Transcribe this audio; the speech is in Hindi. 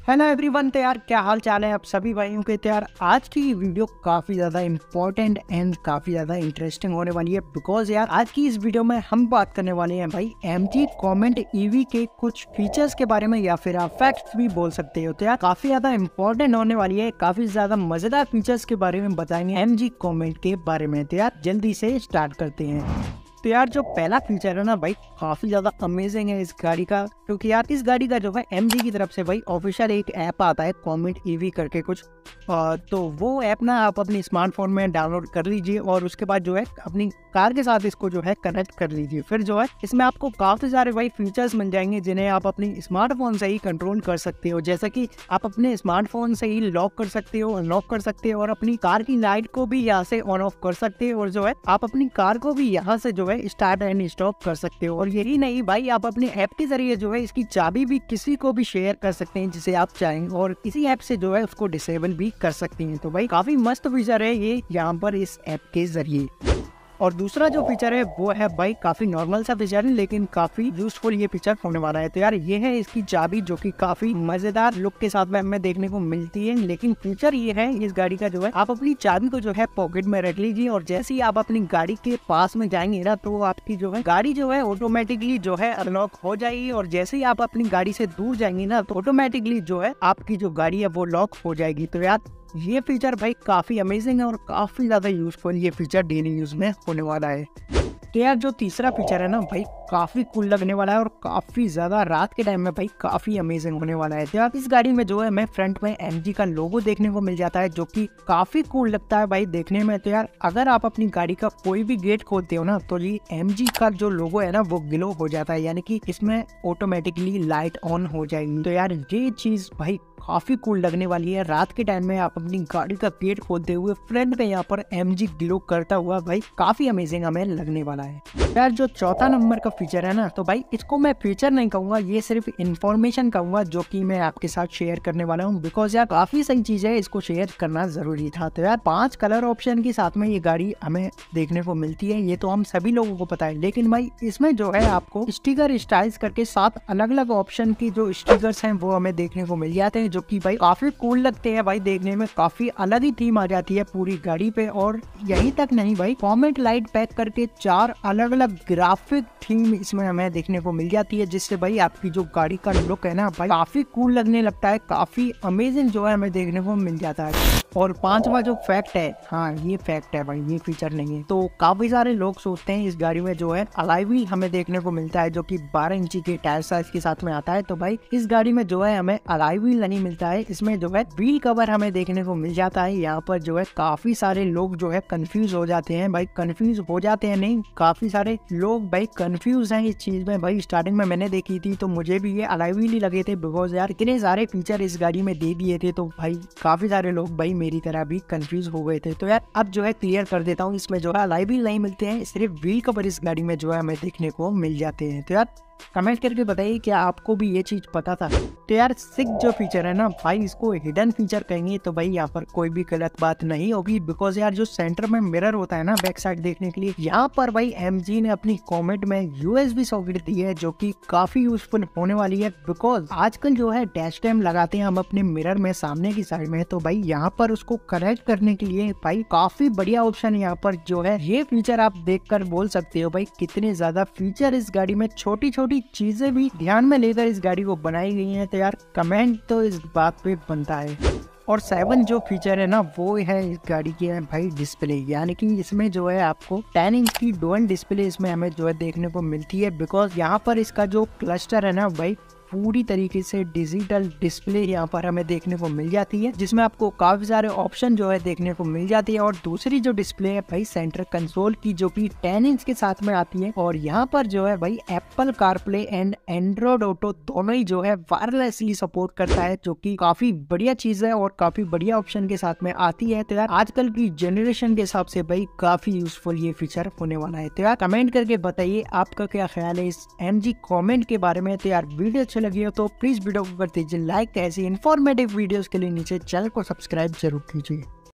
Hello everyone. तो यार क्या हाल चाल है आप सभी भाइयों के। तो यार आज की वीडियो काफी ज्यादा इंपॉर्टेंट एंड काफी ज्यादा इंटरेस्टिंग होने वाली है, बिकॉज यार आज की इस वीडियो में हम बात करने वाले हैं भाई MG कॉमेंट EV के कुछ फीचर्स के बारे में, या फिर आप फैक्ट्स भी बोल सकते हो। तो यार काफी ज्यादा इंपॉर्टेंट होने वाली है, काफी ज्यादा मजेदार फीचर्स के बारे में बताएंगे MG कॉमेंट के बारे में। तो यार जल्दी से स्टार्ट करते हैं। तो यार जो पहला फीचर है ना भाई, काफी ज्यादा अमेजिंग है इस गाड़ी का, क्योंकि यार इस गाड़ी का जो है MG की तरफ से भाई ऑफिशियल एक ऐप आता है कॉमेंट EV करके कुछ। तो वो ऐप ना आप अपने स्मार्टफोन में डाउनलोड कर लीजिए और उसके बाद जो है अपनी कार के साथ इसको जो है कनेक्ट कर लीजिए। फिर जो है इसमें आपको काफी सारे भाई फीचर्स मिल जाएंगे जिन्हें आप अपनी स्मार्टफोन से ही कंट्रोल कर सकते हो। जैसा कि आप अपने स्मार्टफोन से ही लॉक कर सकते हो, अनलॉक कर सकते हो और अपनी कार की लाइट को भी यहाँ से ऑन ऑफ कर सकते हो, और जो है आप अपनी कार को भी यहाँ से जो है स्टार्ट एंड स्टॉप कर सकते हो। और यही नहीं भाई, आप अपने ऐप के जरिए जो है इसकी चाबी भी किसी को भी शेयर कर सकते हैं जिसे आप चाहें, और इसी ऐप से जो है उसको डिसेबल भी कर सकते हैं। तो भाई काफी मस्त फीचर है ये यहाँ पर इस ऐप के जरिए। और दूसरा जो फीचर है वो है भाई काफी नॉर्मल सा फीचर है, लेकिन काफी यूजफुल ये फीचर होने वाला है। तो यार ये है इसकी चाबी, जो कि काफी मजेदार लुक के साथ में हमें देखने को मिलती है। लेकिन फीचर ये है इस गाड़ी का जो है, आप अपनी चाबी को जो है पॉकेट में रख लीजिए और जैसे ही आप अपनी गाड़ी के पास में जाएंगे ना, तो आपकी जो है गाड़ी जो है ऑटोमेटिकली जो है अनलॉक हो जाएगी, और जैसे ही आप अपनी गाड़ी से दूर जाएंगे ना, तो ऑटोमेटिकली जो है आपकी जो गाड़ी है वो लॉक हो जाएगी। तो यार ये फीचर भाई काफी अमेजिंग है और काफी ज्यादा यूजफुल ये फीचर डेली यूज में होने वाला है। तो यार जो तीसरा फीचर है ना भाई, काफी कूल लगने वाला है और काफी ज्यादा रात के टाइम में भाई काफी अमेजिंग होने वाला है। तो यार इस गाड़ी में जो है हमें फ्रंट में MG का लोगो देखने को मिल जाता है, जो कि काफी कूल लगता है भाई देखने में। तो यार अगर आप अपनी गाड़ी का कोई भी गेट खोलते हो ना, तो ये MG का जो लोगो है ना वो ग्लो हो जाता है, यानी कि इसमें ऑटोमेटिकली लाइट ऑन हो जाएगी। तो यार ये चीज भाई काफी कूल लगने वाली है। रात के टाइम में आप अपनी गाड़ी का गेट खोलते हुए फ्रंट में यहाँ पर MG ग्लो करता हुआ भाई काफी अमेजिंग हमें लगने वाला है। यार जो चौथा नंबर का फीचर है ना, तो भाई इसको मैं फीचर नहीं कहूंगा, ये सिर्फ इंफॉर्मेशन कहूंगा जो कि मैं आपके साथ शेयर करने वाला हूँ, बिकॉज यार काफी सही चीज है, इसको शेयर करना जरूरी था। तो यार 5 कलर ऑप्शन के साथ में ये गाड़ी हमें देखने को मिलती है, ये तो हम सभी लोगों को पता है। लेकिन भाई इसमें जो है आपको स्टिकर स्टाइल्स करके 7 अलग अलग ऑप्शन की जो स्टिकर्स हैं वो हमें देखने को मिल जाते हैं, जो कि भाई काफी कूल लगते हैं भाई देखने में। काफी अलग ही थीम आ जाती है पूरी गाड़ी पे। और यही तक नहीं भाई, कॉमेंट लाइट पैक करके 4 अलग अलग ग्राफिक थीम इसमें हमें देखने को मिल जाती है, जिससे भाई आपकी जो गाड़ी का लुक है ना भाई काफी कूल लगने लगता है, काफी अमेजिंग जो है हमें देखने को मिल जाता है। और 5वां जो फैक्ट है, हाँ ये फैक्ट है भाई, ये फीचर नहीं है। तो काफी सारे लोग सोचते हैं इस गाड़ी में जो है अलॉय व्हील हमें देखने को मिलता है, जो कि 12 इंची के टायर साइज के साथ में आता है। तो भाई इस गाड़ी में जो है हमें अलॉय व्हील नहीं मिलता है, इसमें जो है व्हील कवर हमें देखने को मिल जाता है। यहाँ पर जो है काफी सारे लोग जो है कंफ्यूज हो जाते हैं भाई, कंफ्यूज हो जाते हैं नहीं, काफी सारे लोग भाई कंफ्यूज हैं इस चीज में। भाई स्टार्टिंग में मैंने देखी थी तो मुझे भी ये अलॉय व्हील ही लगे थे, बिकॉज यार इतने सारे फीचर इस गाड़ी में दे दिए थे, तो भाई काफी सारे लोग भाई मेरी तरह भी कंफ्यूज हो गए थे। तो यार अब जो है क्लियर कर देता हूँ, इसमें जो है अलॉय व्हील नहीं मिलते हैं, सिर्फ व्हील कवर इस गाड़ी में जो है हमें देखने को मिल जाते हैं। तो यार कमेंट करके बताइए क्या आपको भी ये चीज पता था। तो यार 6 जो फीचर है ना भाई, इसको हिडन फीचर कहेंगे, तो भाई यहाँ पर कोई भी गलत बात नहीं होगी, बिकॉज यार जो सेंटर में मिरर होता है ना बैक साइड देखने के लिए, यहाँ पर भाई MG ने अपनी कॉमेंट में USB सॉकेट दी है, जो कि काफी यूजफुल होने वाली है। बिकॉज आजकल जो है डैश कैम लगाते हैं हम अपने मिरर में सामने की साइड में, तो भाई यहाँ पर उसको कनेक्ट करने के लिए भाई काफी बढ़िया ऑप्शन यहाँ पर जो है, ये फीचर आप देखकर बोल सकते हो भाई कितने ज्यादा फीचर इस गाड़ी में छोटी छोटी चीजें भी ध्यान में लेकर इस गाड़ी को बनाई गई हैं। तो यार कमेंट तो इस बात पे बनता है। और 7 जो फीचर है ना वो है इस गाड़ी की है भाई डिस्प्ले, यानी कि इसमें जो है आपको 10 इंच की डुअल डिस्प्ले इसमें हमें जो है देखने को मिलती है। बिकॉज यहाँ पर इसका जो क्लस्टर है ना भाई पूरी तरीके से डिजिटल डिस्प्ले यहाँ पर हमें देखने को मिल जाती है, जिसमें आपको काफी सारे ऑप्शन जो है देखने को मिल जाती है। और दूसरी जो डिस्प्ले है भाई सेंटर कंसोल की, जो कि 10 इंच के साथ में आती है, और यहाँ पर जो है भाई Apple CarPlay and Android auto दोनों ही जो है वायरलेसली सपोर्ट करता है, जो कि काफी बढ़िया चीज है और काफी बढ़िया ऑप्शन के साथ में आती है। तो यार आजकल की जनरेशन के हिसाब से भाई काफी यूजफुल ये फीचर होने वाला है। तो यार कमेंट करके बताइए आपका क्या ख्याल है इस MG कॉमेंट के बारे में। तो यार वीडियो अच्छी लगी हो तो प्लीज वीडियो को कर दीजिए लाइक, ऐसी इंफॉर्मेटिव वीडियोस के लिए नीचे चैनल को सब्सक्राइब जरूर कीजिए।